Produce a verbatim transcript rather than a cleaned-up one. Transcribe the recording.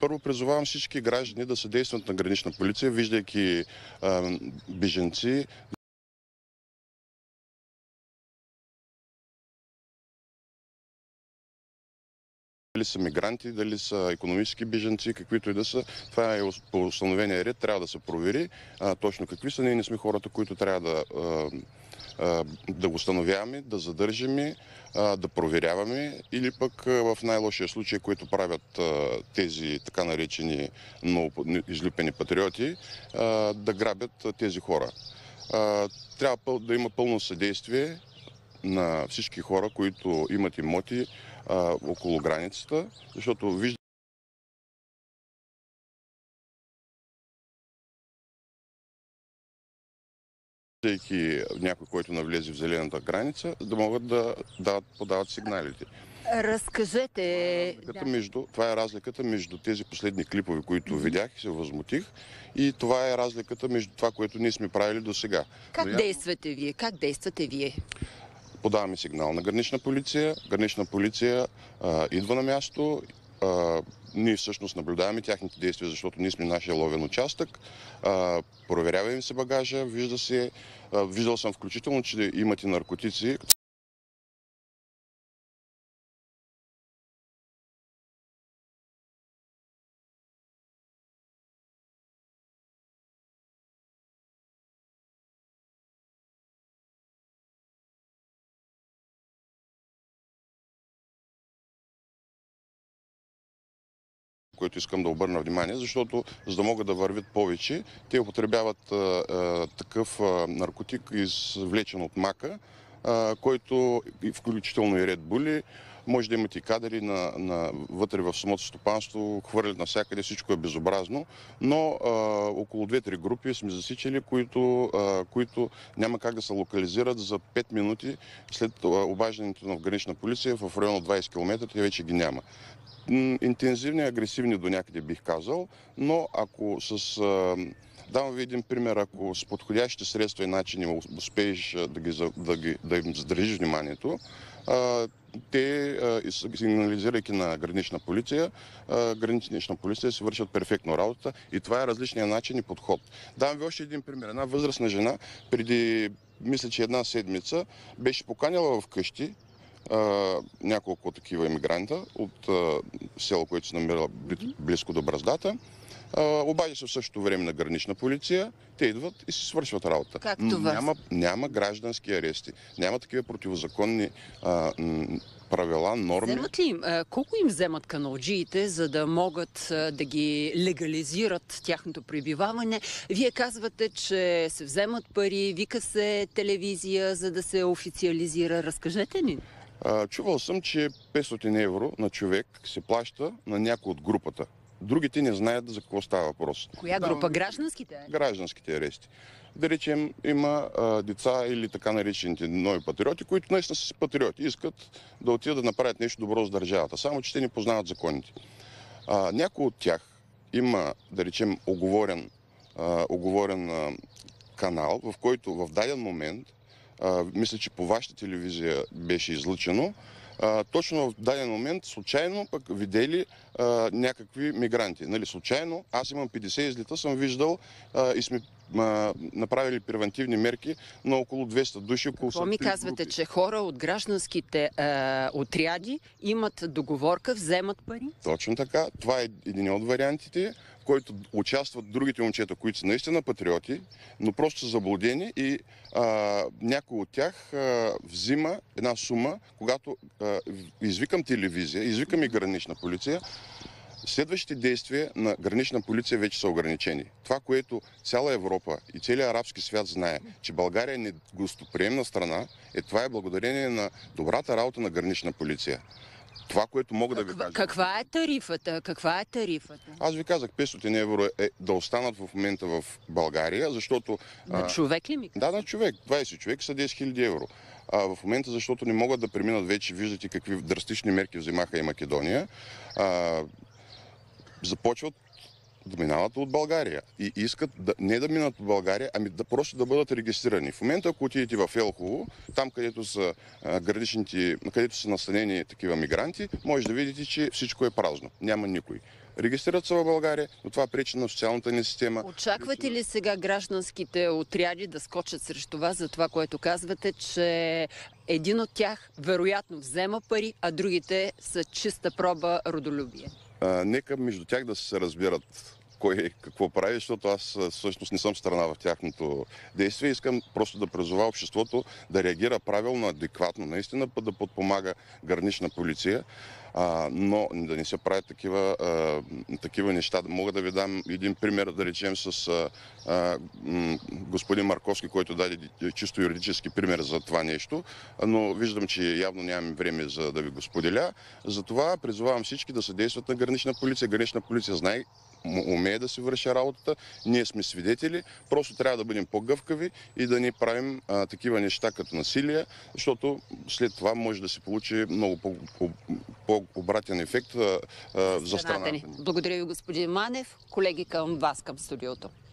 Първо призовавам всички граждани да съдействат на гранична полиция, виждайки а, бежанци. Дали са мигранти, дали са икономически бежанци, каквито и да са. Това е по установения ред, трябва да се провери а, точно какви са. Ние не сме хората, които трябва да, а, а, да го установяваме, да задържаме, а, да проверяваме или пък а, в най-лошия случай, които правят а, тези така наречени много излюпени патриоти, а, да грабят а, тези хора. А, трябва да има пълно съдействие на всички хора, които имат имоти а, около границата, защото виждате някой, който навлезе в зелената граница, да могат да дават, подават сигналите. Разкажете. Това е, между, това е разликата между тези последни клипове, които видях и се възмутих, и това е разликата между това, което ние сме правили до сега. Как Но действате вие? Как действате вие? Подаваме сигнал на гранична полиция. Гранична полиция а, идва на място. А, ние всъщност наблюдаваме тяхните действия, защото ние сме нашия ловен участък. А, проверява им се багажа. Вижда се, а, виждал съм включително, че имат и наркотици. Което искам да обърна внимание, защото за да могат да вървят повече, те употребяват а, а, такъв а, наркотик, извлечен от мака, а, който включително и Red Bull, може да имат и кадри на, на, вътре в самото стопанство, хвърлят навсякъде, всичко е безобразно, но а, около две-три групи сме засичали, които, а, които няма как да се локализират за пет минути след обаждането на гранична полиция в район от двайсет километра, те вече ги няма. Интензивни, агресивни до някъде бих казал, но ако с... Давам ви един пример, ако с подходящите средства и начини успееш да, ги, да, ги, да им задържиш вниманието, те, сигнализирайки на гранична полиция, гранична полиция си вършат перфектно работата и това е различният начин и подход. Давам ви още един пример. Една възрастна жена преди, мисля, че една седмица, беше поканила вкъщи Uh, няколко такива иммигранта от uh, село, което се намира близко до Браздата. Uh, обади се в същото време на гранична полиция, те идват и си свършват работа. Как това? Няма, няма граждански арести, няма такива противозаконни uh, правила, норми. Вземат ли им, колко им вземат каналджиите, за да могат да ги легализират тяхното пребиваване? Вие казвате, че се вземат пари, вика се телевизия, за да се официализира. Разкажете ни. Чувал съм, че петстотин евро на човек се плаща на някой от групата. Другите не знаят за какво става въпрос. Коя група? Да, гражданските? Гражданските арести. Да речем, има а, деца или така наречените нови патриоти, които наистина са си патриоти. Искат да отидат да направят нещо добро за държавата. Само, че те не познават законите. А, някой от тях има, да речем, оговорен, а, оговорен а, канал, в който в даден момент, а, мисля, че по вашата телевизия беше излъчено, Uh, точно в даден момент, случайно пък видели uh, някакви мигранти. Нали, случайно, аз имам петдесет излета, съм виждал uh, и сме uh, направили превентивни мерки на около двеста души. Около Какво ми казвате, групи. Че хора от гражданските uh, отряди имат договорка, вземат пари? Точно така. Това е един от вариантите, в който участват другите момчета, които са наистина патриоти, но просто са заблудени и а, някой от тях а, взима една сума, когато а, извикам телевизия, извикам и гранична полиция. Следващите действия на гранична полиция вече са ограничени. Това, което цяла Европа и целият арабски свят знае, че България е негостоприемна страна, е това е благодарение на добрата работа на гранична полиция. Това, което мога Каква, да ви кажа. Каква е тарифата? Каква е тарифата? Аз ви казах, петстотин евро е да останат в момента в България, защото... На човек ли ми казвате? Да, на човек. двайсет човек са десет хиляди евро. А, в момента, защото не могат да преминат вече, виждате какви драстични мерки вземаха и Македония, а, започват да минават от България. И искат да, не да минат от България, ами да просто да бъдат регистрирани. В момента, ако отидете в Елхово, там където са а, граничните, където са настанени такива мигранти, може да видите, че всичко е празно. Няма никой. регистрират се в България, но това пречи на социалната ни система. Очаквате ли сега гражданските отряди да скочат срещу вас за това, което казвате, че един от тях вероятно взема пари, а другите са чиста проба родолюбие? А, нека между тях да се разбират кой какво прави, защото аз всъщност не съм страна в тяхното действие. Искам просто да призова обществото да реагира правилно, адекватно, наистина да подпомага гранична полиция, а, но да не се правят такива, а, такива неща. Мога да ви дам един пример, да речем с а, а, господин Марковски, който даде чисто юридически пример за това нещо, но виждам, че явно нямаме време за да ви го споделя. Затова призовавам всички да съдействат на гранична полиция. Гранична полиция знае, умее да си върши работата. Ние сме свидетели. Просто трябва да бъдем по-гъвкави и да не правим а, такива неща като насилие, защото след това може да се получи много по-обратен ефект а, а, за страната ни. Благодаря ви, господин Манев. Колеги, към вас, към студиото.